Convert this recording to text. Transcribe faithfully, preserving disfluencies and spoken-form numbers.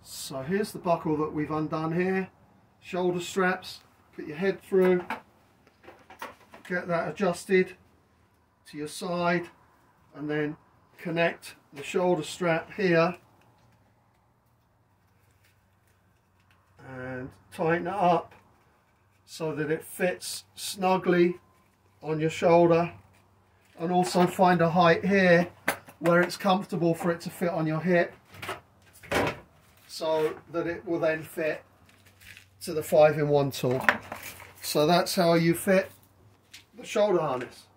So here's the buckle that we've undone here. Shoulder straps, put your head through, get that adjusted to your side, and then connect the shoulder strap here and tighten it up so that it fits snugly on your shoulder, and also find a height here where it's comfortable for it to fit on your hip, so that it will then fit to the five in one tool. So that's how you fit the shoulder harness.